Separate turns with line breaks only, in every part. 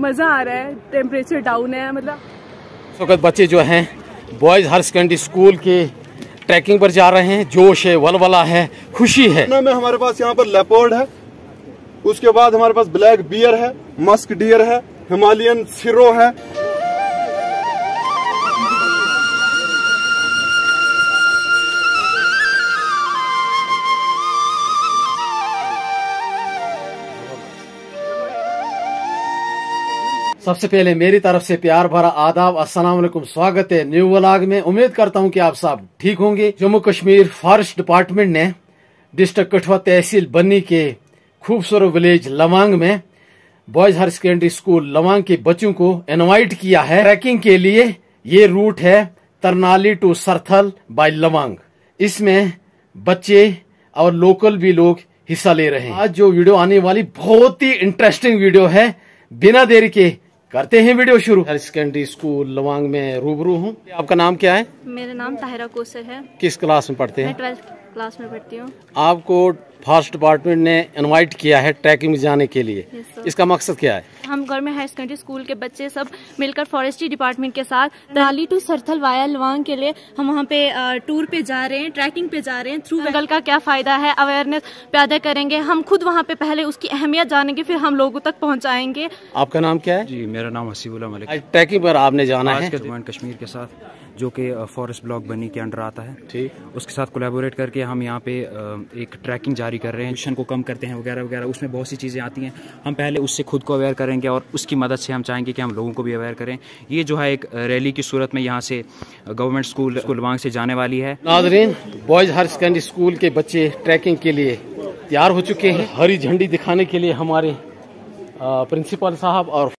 मज़ा आ रहा है, टेम्परेचर डाउन है। मतलब
इस वक्त बच्चे जो हैं बॉयज़ हायर सेकेंडरी स्कूल के ट्रैकिंग पर जा रहे हैं। जोश है, वलवला है, खुशी है।
में हमारे पास यहाँ पर लेपर्ड है, उसके बाद हमारे पास ब्लैक बियर है, मस्क डियर है, हिमालयन सिरो है।
सबसे पहले मेरी तरफ से प्यार भरा आदाब, अस्सलाम वालेकुम, स्वागत है न्यू व्लॉग में। उम्मीद करता हूं कि आप सब ठीक होंगे। जम्मू कश्मीर फॉरेस्ट डिपार्टमेंट ने डिस्ट्रिक्ट कठुआ तहसील बन्नी के खूबसूरत विलेज लवांग में boys higher secondary school Lawang के बच्चों को इनवाइट किया है ट्रैकिंग के लिए। ये रूट है तरनाली टू सरथल बाय लवांग। इसमें बच्चे और लोकल भी लोग हिस्सा ले रहे हैं। आज जो वीडियो आने वाली बहुत ही इंटरेस्टिंग वीडियो है। बिना देरी के करते हैं वीडियो शुरू। हायर सेकेंडरी स्कूल लवांग में रूबरू हूँ। आपका नाम क्या है?
मेरा नाम ताहिरा कोसर है।
किस क्लास में पढ़ते हैं?
मैं 12th क्लास में पढ़ती हूँ।
आपको फॉरेस्ट डिपार्टमेंट ने इनवाइट किया है ट्रैकिंग में जाने के लिए। इसका मकसद क्या है?
हम गवर्नमेंट हायर सेकेंडरी स्कूल के बच्चे सब मिलकर फॉरेस्ट्री डिपार्टमेंट के साथ तरनाली टू सरथल वाया लवांग के लिए हम वहाँ पे टूर पे जा रहे हैं, ट्रैकिंग पे जा रहे हैं। थ्रू जंगल का क्या फायदा है, अवेयरनेस पैदा करेंगे। हम खुद वहाँ पे पहले उसकी अहमियत जानेंगे, फिर हम लोगों तक पहुँचाएंगे।
आपका नाम क्या है?
जी, मेरा नाम हसीबुल्ला मलिक।
ट्रैकिंग पर आपने जाना है
जम्मू एंड कश्मीर के साथ, जो कि फॉरेस्ट ब्लॉक बनी के अंडर आता है।
ठीक।
उसके साथ कोलैबोरेट करके हम यहाँ पे एक ट्रैकिंग जारी कर रहे हैं। मिशन को कम करते हैं वगैरह वगैरह। उसमें बहुत सी चीज़ें आती हैं। हम पहले उससे खुद को अवेयर करेंगे और उसकी मदद से हम चाहेंगे कि हम लोगों को भी अवेयर करें। ये जो है एक रैली की सूरत में यहाँ से गवर्नमेंट स्कूल लवांग से जाने वाली है।
नाज़रीन, बॉयज हायर सेकेंडरी स्कूल के बच्चे ट्रैकिंग के लिए तैयार हो चुके हैं। हरी झंडी दिखाने के लिए हमारे प्रिंसिपल साहब और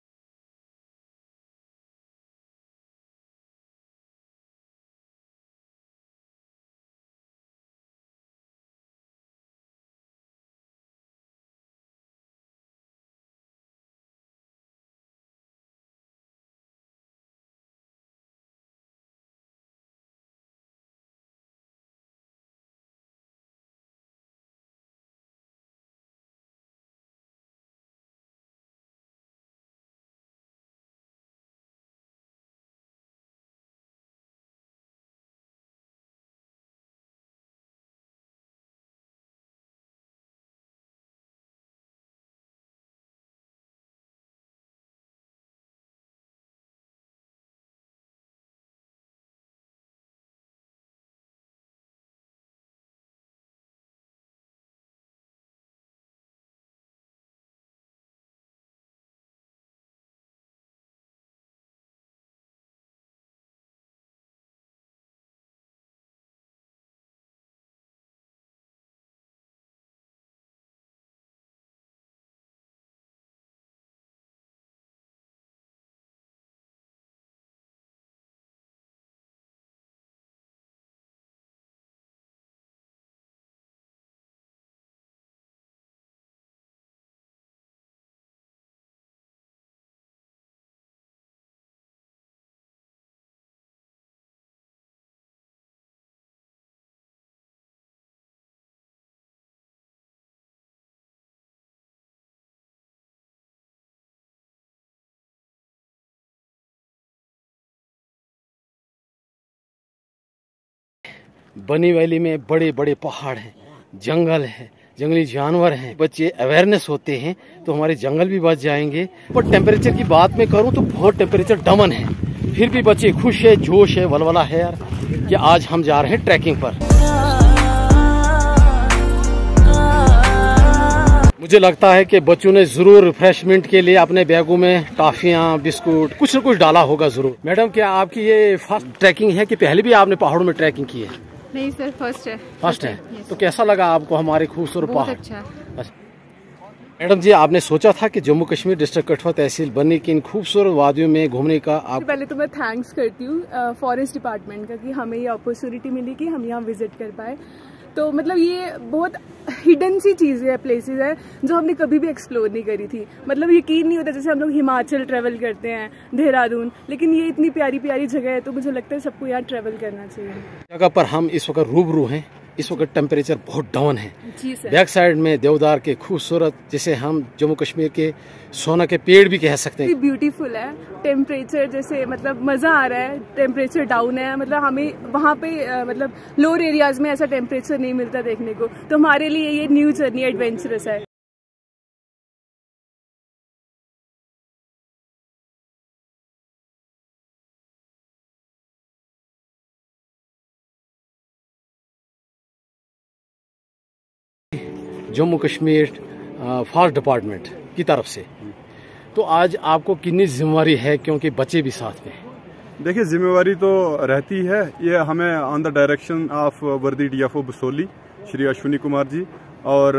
बनी वैली में बड़े बड़े पहाड़ हैं, जंगल है, जंगली जानवर हैं। बच्चे अवेयरनेस होते हैं तो हमारे जंगल भी बच जाएंगे। पर टेम्परेचर की बात मैं करूं तो बहुत टेम्परेचर डाउन है, फिर भी बच्चे खुश है, जोश है, वलवला है यार कि आज हम जा रहे हैं ट्रैकिंग पर। मुझे लगता है कि बच्चों ने जरूर रिफ्रेशमेंट के लिए अपने बैगों में टॉफियां, बिस्कुट कुछ न कुछ डाला होगा जरूर। मैडम, क्या आपकी ये फर्स्ट ट्रैकिंग है कि पहले भी आपने पहाड़ों में ट्रैकिंग की है?
नहीं सर, फर्स्ट है।
फर्स्ट है। तो कैसा लगा आपको हमारे खूबसूरत पहाड़?
अच्छा।
मैडम जी, आपने सोचा था कि जम्मू कश्मीर डिस्ट्रिक्ट कठुआ तहसील बन्नी की इन खूबसूरत वादियों में घूमने का? आप
पहले तो मैं थैंक्स करती हूँ फॉरेस्ट डिपार्टमेंट का कि हमें ये अपॉर्चुनिटी मिली कि हम यहाँ विजिट कर पाए। तो मतलब ये बहुत हिडन सी चीज़ें है, प्लेसेस है जो हमने कभी भी एक्सप्लोर नहीं करी थी। मतलब यकीन नहीं होता, जैसे हम लोग हिमाचल ट्रैवल करते हैं, देहरादून, लेकिन ये इतनी प्यारी प्यारी जगह है तो मुझे लगता है सबको यहाँ ट्रैवल करना चाहिए।
जगह पर हम इस वक्त रूबरू हैं, इस वक्त टेम्परेचर बहुत डाउन है।
जी सर।
बैक साइड में देवदार के खूबसूरत, जिसे हम जम्मू कश्मीर के सोना के पेड़ भी कह सकते हैं,
ब्यूटीफुल है। टेम्परेचर जैसे मतलब मजा आ रहा है, टेम्परेचर डाउन है, मतलब हमें वहाँ पे मतलब लोअर एरियाज में ऐसा टेम्परेचर नहीं मिलता देखने को, तो हमारे लिए ये न्यू जर्नी एडवेंचरस है।
जम्मू कश्मीर फॉरेस्ट डिपार्टमेंट की तरफ से। तो आज आपको कितनी जिम्मेवारी है, क्योंकि बच्चे भी साथ में हैं?
देखिए, जिम्मेवारी तो रहती है। ये हमें ऑन द डायरेक्शन ऑफ वर्दी डीएफओ बसोली श्री अश्विनी कुमार जी और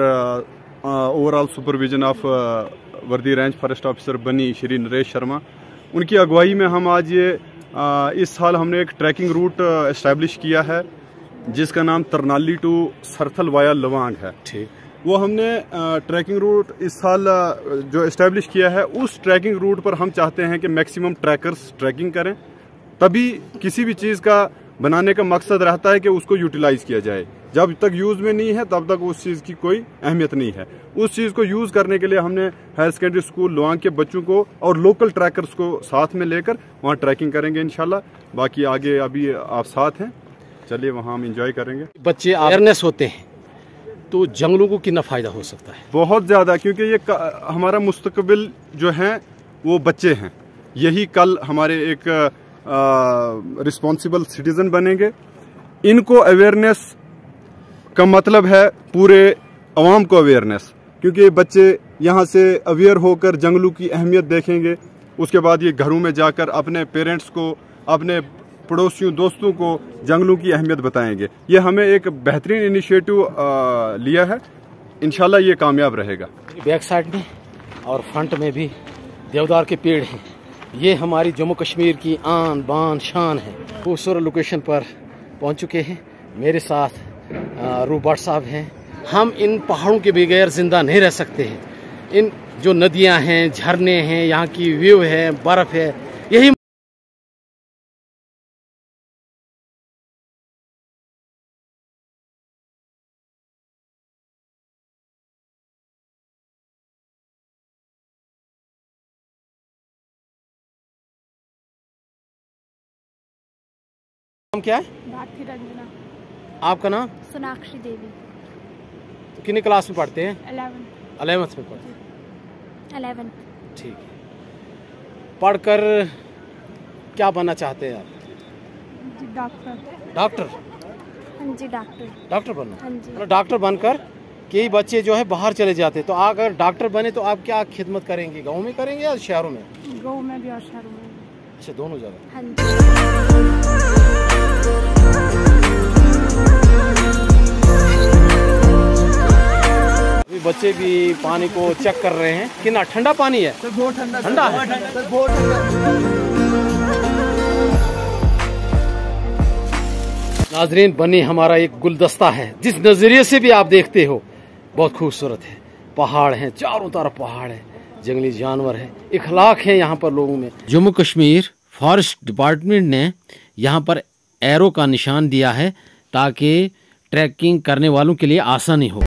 ओवरऑल सुपरविजन ऑफ वर्दी range forest officer Bani Shri Naresh Sharma, उनकी अगुवाई में हम आज ये इस साल हमने एक ट्रैकिंग रूट एस्टैब्लिश किया है जिसका नाम तरनाली टू सरथल वाया लवांग है।
ठीक।
वो हमने ट्रैकिंग रूट इस साल जो एस्टैब्लिश किया है, उस ट्रैकिंग रूट पर हम चाहते हैं कि मैक्सिमम ट्रैकर्स ट्रैकिंग करें। तभी किसी भी चीज़ का बनाने का मकसद रहता है कि उसको यूटिलाइज किया जाए। जब तक यूज में नहीं है तब तक उस चीज़ की कोई अहमियत नहीं है। उस चीज़ को यूज करने के लिए हमने हायर सेकेंडरी स्कूल लवांग के बच्चों को और लोकल ट्रैकर्स को साथ में लेकर वहाँ ट्रैकिंग करेंगे इंशाल्लाह। बाकी आगे अभी आप साथ हैं, चलिए वहाँ हम इंजॉय करेंगे।
बच्चे अवेयरनेस होते हैं तो जंगलों को कितना फायदा हो सकता है?
बहुत ज़्यादा, क्योंकि ये हमारा मुस्तकबिल जो है वो बच्चे हैं। यही कल हमारे एक रिस्पॉन्सिबल सिटीजन बनेंगे। इनको अवेयरनेस का मतलब है पूरे अवाम को अवेयरनेस, क्योंकि बच्चे यहाँ से अवेयर होकर जंगलों की अहमियत देखेंगे। उसके बाद ये घरों में जाकर अपने पेरेंट्स को, अपने पड़ोसियों, दोस्तों को जंगलों की अहमियत बताएंगे। ये हमें एक बेहतरीन इनिशिएटिव लिया है, इंशाल्लाह ये कामयाब रहेगा।
बैक साइड में और फ्रंट में भी देवदार के पेड़ हैं। ये हमारी जम्मू कश्मीर की आन बान शान है। खूबसूरत लोकेशन पर पहुंच चुके हैं। मेरे साथ रूप भट्ट साहब हैं। हम इन पहाड़ों के बगैर जिंदा नहीं रह सकते हैं। इन जो नदियां हैं, झरने हैं, यहाँ की व्यू है, बर्फ है, यही नाम क्या है?
भारती रंजना।
आपका नाम?
सोनाक्षी देवी।
तो कितनी क्लास में पढ़ते हैं?
11th
में पढ़ते हैं।
11th।
ठीक है। पढ़कर क्या बनना चाहते हैं आप?
डॉक्टर।
डॉक्टर?
हाँ जी, डॉक्टर।
डॉक्टर बनना?
हाँ जी।
मतलब डॉक्टर बनकर कई बच्चे जो है बाहर चले जाते हैं, तो अगर डॉक्टर बने तो आप क्या खिदमत करेंगे? गाँव में करेंगे या शहरों में?
गाँव में भी और शहरों में।
अच्छा, दोनों जगह।
हाँ जी।
बच्चे भी पानी को चेक कर रहे हैं। कितना ठंडा पानी है?
बहुत ठंडा।
ठंडा है?
बहुत ठंडा।
नाजरीन, बनी हमारा एक गुलदस्ता है। जिस नजरिए से भी आप देखते हो बहुत खूबसूरत है। पहाड़ हैं, चारों तरफ पहाड़ है, जंगली जानवर है, इखलाक है यहाँ पर लोगों में। जम्मू कश्मीर फॉरेस्ट डिपार्टमेंट ने यहाँ पर एरो का निशान दिया है ताकि ट्रैकिंग करने वालों के लिए आसानी हो।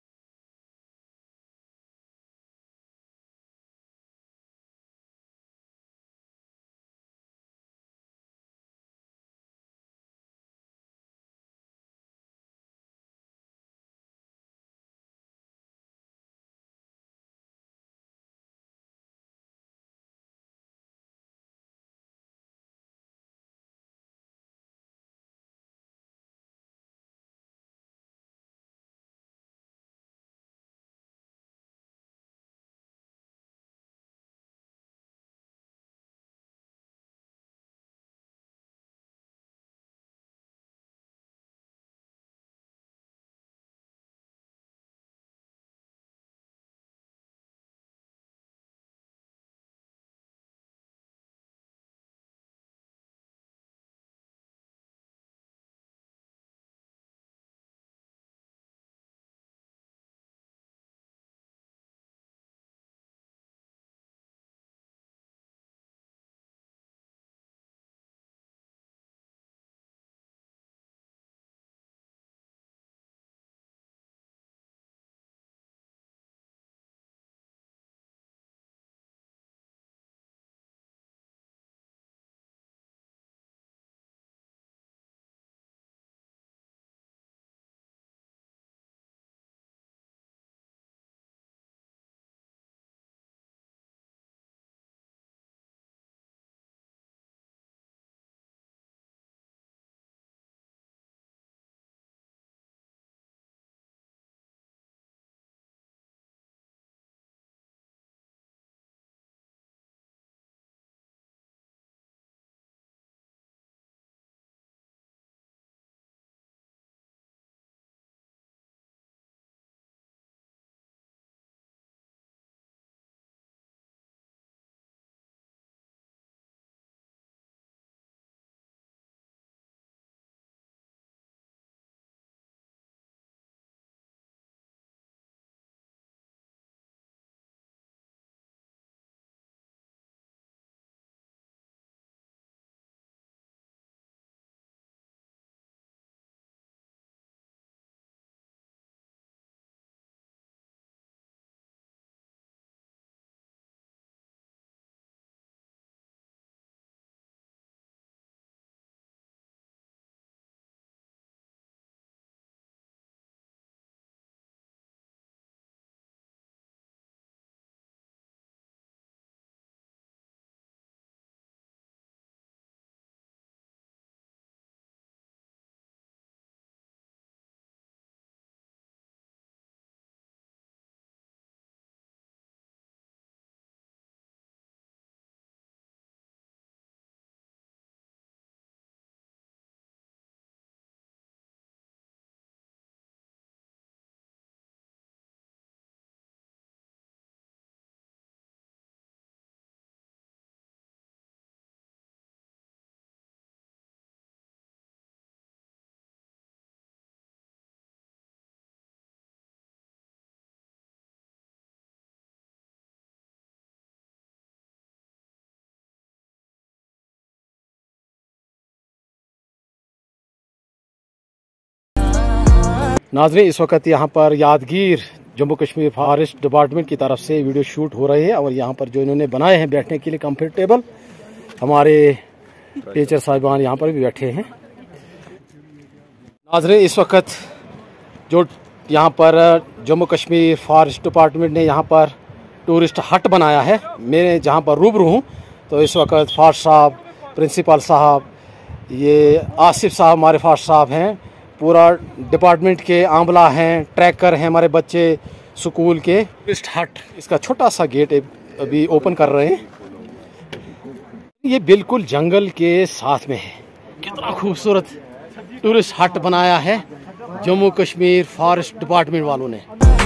नाज़रीन, इस वक्त यहाँ पर यादगीर जम्मू कश्मीर फॉरेस्ट डिपार्टमेंट की तरफ से वीडियो शूट हो रही है और यहाँ पर जो इन्होंने बनाए हैं बैठने के लिए कंफर्टेबल, हमारे टीचर साहिबान यहाँ पर भी बैठे हैं। नाज़रीन, इस वक्त जो यहाँ पर जम्मू कश्मीर फॉरेस्ट डिपार्टमेंट ने यहाँ पर टूरिस्ट हट बनाया है, मैं जहाँ पर रूबरू हूँ, तो इस वक्त फास्ट साहब, प्रिंसिपल साहब, ये आसिफ साहब हमारे फास्ट साहब हैं, पूरा डिपार्टमेंट के आंवला हैं, ट्रैकर हैं, हमारे बच्चे स्कूल के। टूरिस्ट हट इसका छोटा सा गेट अभी ओपन कर रहे हैं। ये बिल्कुल जंगल के साथ में है। कितना खूबसूरत टूरिस्ट हट बनाया है जम्मू कश्मीर फॉरेस्ट डिपार्टमेंट वालों ने।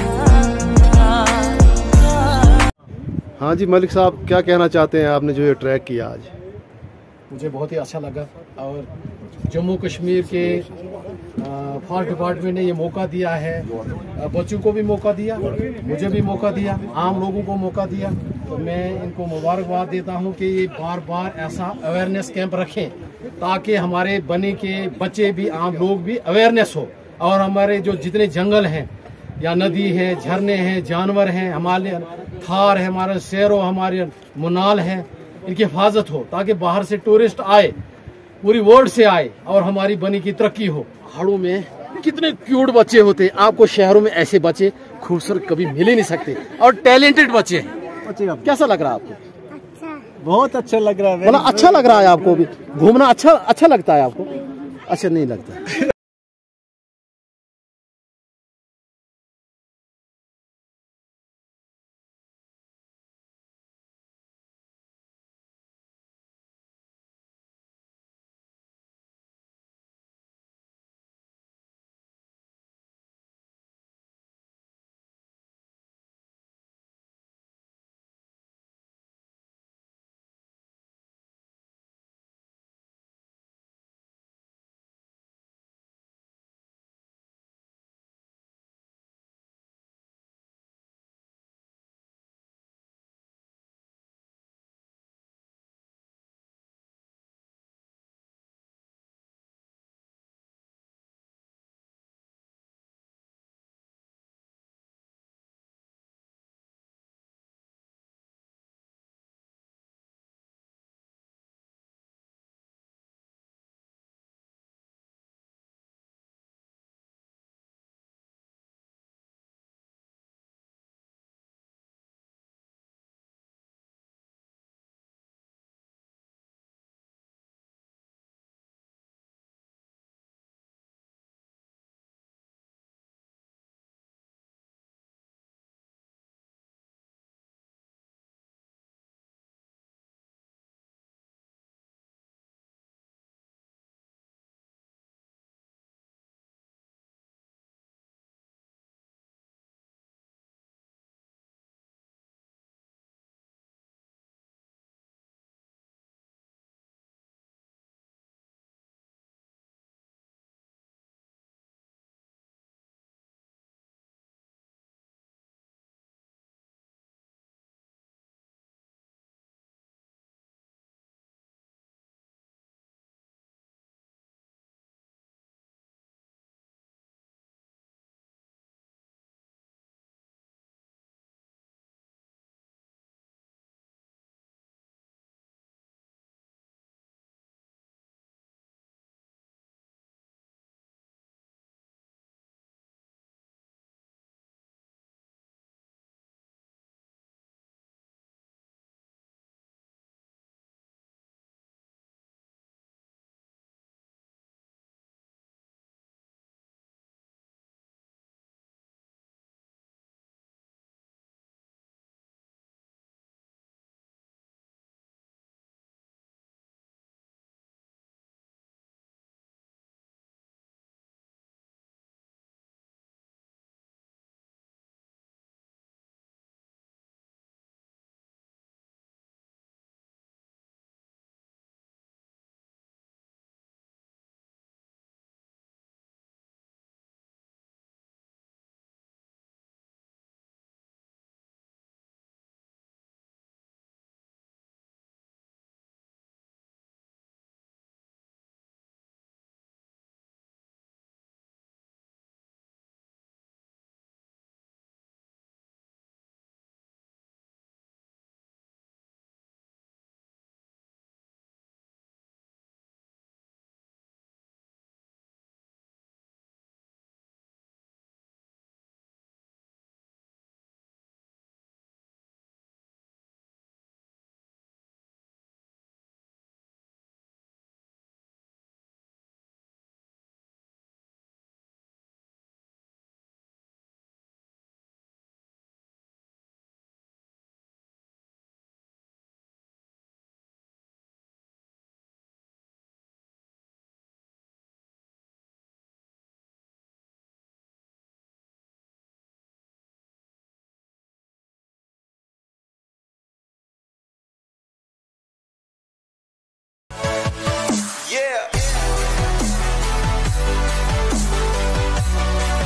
हाँ जी मलिक साहब, क्या कहना चाहते हैं आपने जो ये ट्रैक किया आज? मुझे बहुत ही अच्छा लगा और जम्मू कश्मीर के फॉरेस्ट डिपार्टमेंट ने ये मौका दिया है, बच्चों को भी मौका दिया, मुझे भी मौका दिया, आम लोगों को मौका दिया, तो मैं इनको मुबारकबाद देता हूँ कि ये बार बार ऐसा अवेयरनेस कैंप रखें ताकि हमारे बनी के बच्चे भी, आम लोग भी अवेयरनेस हो और हमारे जो जितने जंगल हैं या नदी है, झरने हैं, जानवर हैं, हमारे थार है, हमारे शेरों, हमारे मुनाल हैं, इनकी हिफाजत हो ताकि बाहर से टूरिस्ट आए, पूरी वर्ल्ड से आए और हमारी बनी की तरक्की हो। पहाड़ों में कितने क्यूट बच्चे होते हैं, आपको शहरों में ऐसे बच्चे खूबसूरत कभी मिल ही नहीं सकते और टैलेंटेड बच्चे हैं। कैसा लग रहा है आपको?
अच्छा,
बहुत अच्छा लग रहा है। अच्छा लग रहा है आपको भी? घूमना अच्छा लगता है आपको? अच्छा नहीं लगता।